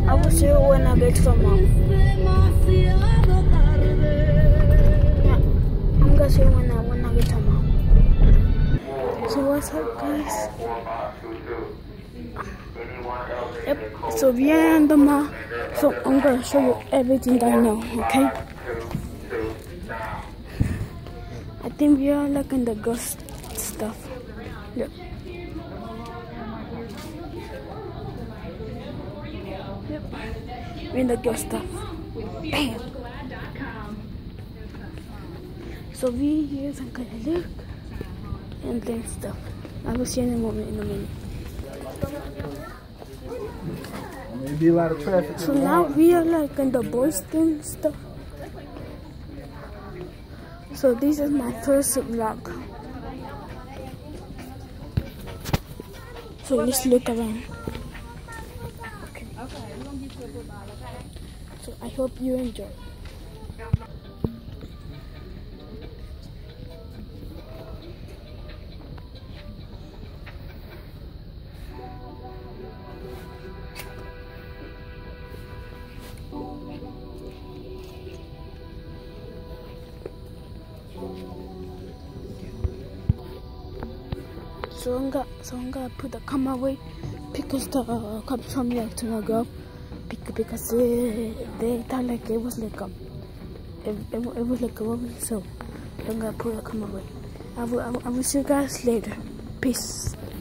I will see you when I get some more. Yeah, I'm gonna see you when I get some more. So what's up, guys? Yep, so we are in the mall. So I'm gonna show you everything I know, okay? I think we are like in the ghost stuff. Yep. Yep. We're in the ghost stuff. Bam! So we here some kind of look and then stuff. I will see you in a minute. Maybe a lot of traffic. So now we are like in the boys thing stuff. So this is my first vlog. So let's look around. Okay. So I hope you enjoy. So I'm gonna put the camera away because the cops told me to not go because they thought like it was like it was like a movie. So I'm gonna put the camera away. I will see you guys later. Peace.